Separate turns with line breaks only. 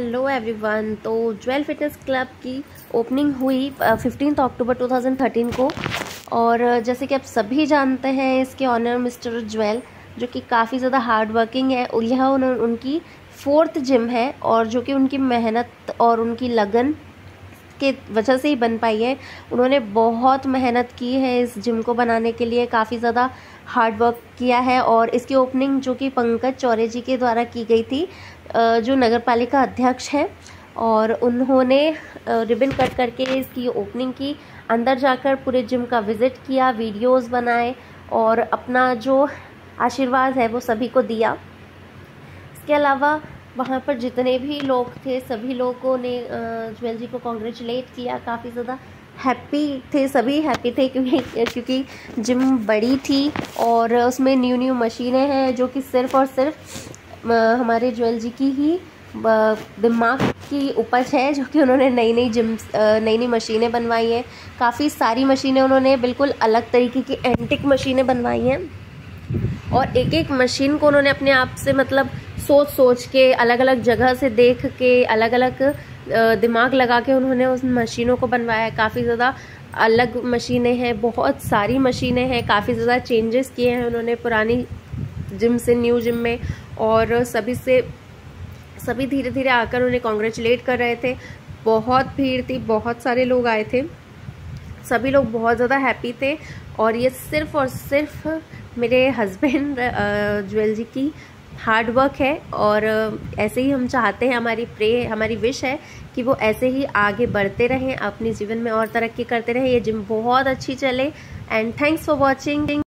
Hello everyone. तो jewel fitness club की opening हुई 15 अक्टूबर 2013 को। और जैसे कि आप सभी जानते हैं, इसके ऑनर मिस्टर ज्वेल, जो कि काफ़ी ज़्यादा हार्ड वर्किंग है। यह उनकी 4th जिम है और जो कि उनकी मेहनत और उनकी लगन के वजह से ही बन पाई है। उन्होंने बहुत मेहनत की है इस जिम को बनाने के लिए, काफ़ी ज़्यादा हार्ड वर्क किया है। और इसकी ओपनिंग जो कि पंकज चौरे जी के द्वारा की गई थी, जो नगर पालिका अध्यक्ष हैं, और उन्होंने रिबन कट करके इसकी ओपनिंग की। अंदर जाकर पूरे जिम का विज़िट किया, वीडियोस बनाए और अपना जो आशीर्वाद है वो सभी को दिया। इसके अलावा वहाँ पर जितने भी लोग थे, सभी लोगों ने ज्वेल जी को कॉन्ग्रेचुलेट किया। काफ़ी ज़्यादा हैप्पी थे, सभी हैप्पी थे क्योंकि जिम बड़ी थी और उसमें न्यू मशीनें हैं, जो कि सिर्फ़ और सिर्फ हमारे ज्वेल जी की ही दिमाग की उपज है, जो कि उन्होंने नई मशीनें बनवाई हैं। काफ़ी सारी मशीनें उन्होंने बिल्कुल अलग तरीके की एंटिक मशीनें बनवाई हैं और एक एक मशीन को उन्होंने अपने आप से सोच के, अलग अलग जगह से देख के, अलग अलग दिमाग लगा के उन्होंने उस मशीनों को बनवाया है। काफ़ी ज़्यादा अलग मशीनें हैं, बहुत सारी मशीनें हैं, काफ़ी ज़्यादा चेंजेस किए हैं उन्होंने पुरानी जिम से न्यू जिम में। और सभी धीरे धीरे आकर उन्हें कॉन्ग्रेचुलेट कर रहे थे। बहुत भीड़ थी, बहुत सारे लोग आए थे, सभी लोग बहुत ज़्यादा हैप्पी थे। और ये सिर्फ़ और सिर्फ मेरे हस्बैंड ज्वेल जी की हार्ड वर्क है। और ऐसे ही हम चाहते हैं, हमारी विश है कि वो ऐसे ही आगे बढ़ते रहें, अपने जीवन में और तरक्की करते रहें, ये जिम बहुत अच्छी चले। And thanks for watching.